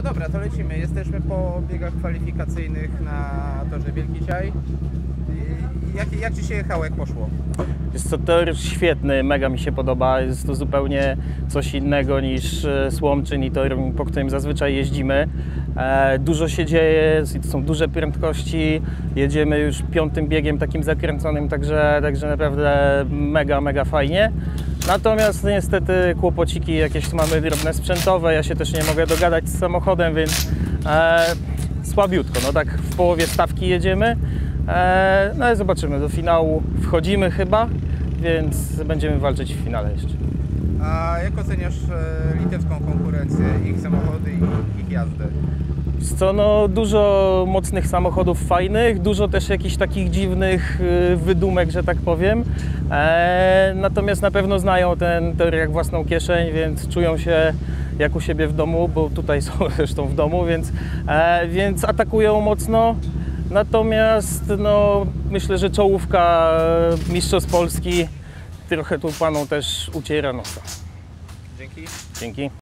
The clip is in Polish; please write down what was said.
No dobra, to lecimy. Jesteśmy po biegach kwalifikacyjnych na torze Wielki Ciaj. Jak Ci się jechało, jak poszło? Jest to tor świetny, mega mi się podoba. Jest to zupełnie coś innego niż Słomczyn i tor, po którym zazwyczaj jeździmy. Dużo się dzieje, są duże prędkości. Jedziemy już 5. biegiem takim zakręconym, także naprawdę mega fajnie. Natomiast niestety kłopociki jakieś mamy drobne sprzętowe. Ja się też nie mogę dogadać z samochodem, więc słabiutko. No tak w połowie stawki jedziemy. No ale zobaczymy, do finału wchodzimy chyba, więc będziemy walczyć w finale jeszcze. A jak oceniasz litewską konkurencję, ich samochody i ich jazdę? Co, no, dużo mocnych samochodów fajnych, dużo też jakichś takich dziwnych wydumek, że tak powiem. Natomiast na pewno znają ten tor jak własną kieszeń, więc czują się jak u siebie w domu, bo tutaj są zresztą w domu, więc atakują mocno. Natomiast no, myślę, że czołówka mistrzostw Polski trochę tu panom też uciera nosa. Dzięki. Dzięki.